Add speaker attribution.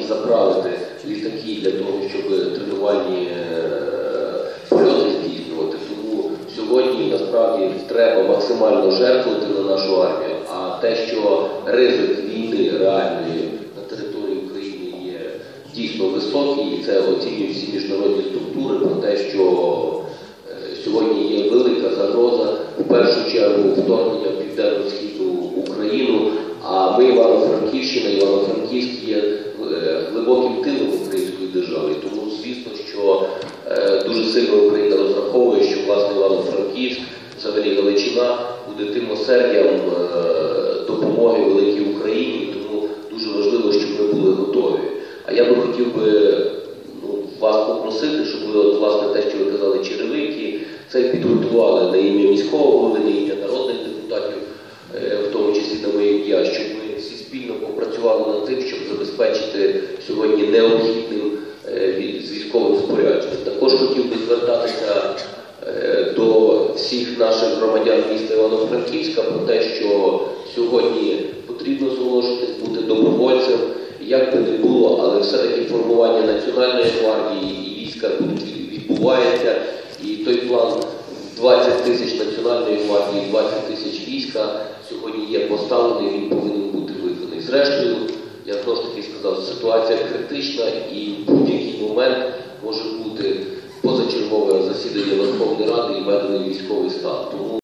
Speaker 1: заправити літаки для того, щоб тренувальні польоти здійснювати. Тому сьогодні насправді треба максимально жертвувати на нашу армію, а те, що ризик війни реальної на території України є дійсно високий, і це оцінюють всі міжнародні структури, про те, що сьогодні є велика загроза, в першу чергу, вторгнення в південно-східну Україну, а ми, Івано-Франківськ є глибоким тилом української держави. Тому, звісно, що дуже сильно Україна розраховує, що, власне, Івано-Франківськ, взагалі Галичина, буде тим осердям допомоги великій Україні, тому дуже важливо, щоб ми були готові. А я би хотів вас попросити, щоб ви, власне, те, що ви казали, черевики, це підготували на ім'я міського голови, на ім'я народних депутатів, в тому числі на моє ім'я, щоб ми всі спільно попрацювали над тим, щоб забезпечити сьогодні необхідним з військовим спорядженням. Також хотів би звертатися до всіх наших громадян міста Івано-Франківська про те, що сьогодні потрібно зголошуватись, бути добровольцем, як би не було, але все-таки формування Національної гвардії і війська відбувається, і той план 20 тисяч Національної гвардії, 20 тисяч війська сьогодні є поставлений, він повинен бути виконаний. Зрештою, я знову ж таки сказав, ситуація критична і в будь-який момент може бути позачергове засідання Верховної Ради і введений військовий стан. Тому